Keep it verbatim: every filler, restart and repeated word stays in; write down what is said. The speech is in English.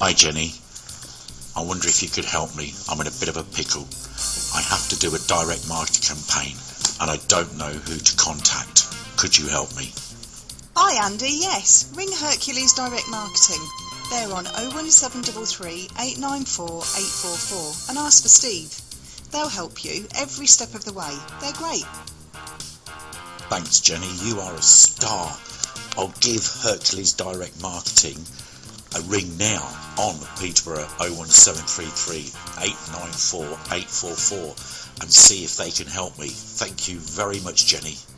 Hi Jenny, I wonder if you could help me. I'm in a bit of a pickle. I have to do a direct marketing campaign and I don't know who to contact. Could you help me? Hi Andy, yes. Ring Hercules Direct Marketing. They're on oh one seven three three, eight nine four, eight four four and ask for Steve. They'll help you every step of the way. They're great. Thanks Jenny, you are a star. I'll give Hercules Direct Marketing a ring now on Peterborough oh one seven three three, eight nine four, eight four four and see if they can help me. Thank you very much Jenny.